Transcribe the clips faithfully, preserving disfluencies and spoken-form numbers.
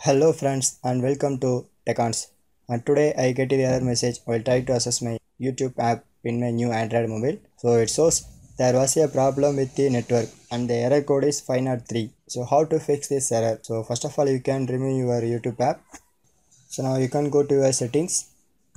Hello friends and welcome to Techons. And today I get the error message while trying to access my YouTube app in my new Android mobile. So it shows there was a problem with the network and the error code is five zero three. So how to fix this error? So first of all you can remove your YouTube app. So now you can go to your settings.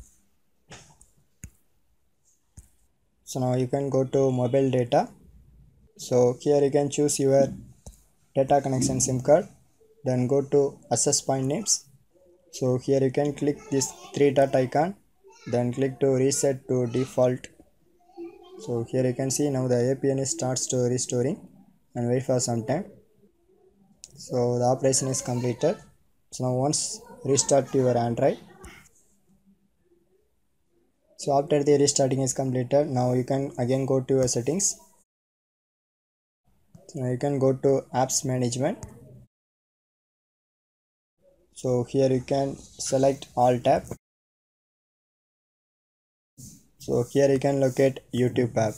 So now you can go to mobile data. So here you can choose your data connection SIM card. Then go to access point names. So here you can click this three dot icon, then click to reset to default. So here you can see now the A P N starts to restoring and wait for some time. So the operation is completed. So now once restart your Android. So after the restarting is completed, now you can again go to your settings. So now you can go to apps management. So here you can select all tab. So here you can locate YouTube app.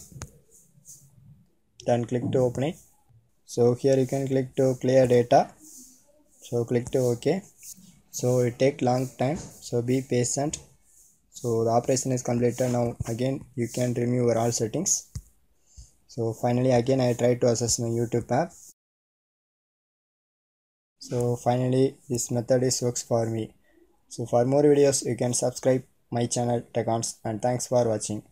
Then click to open it. So here you can click to clear data. So click to OK. So it take long time. So be patient. So the operation is completed. Now again you can remove your all settings. So finally again I try to access my YouTube app. So finally this method is works for me. So for more videos you can subscribe my channel Techons, and thanks for watching.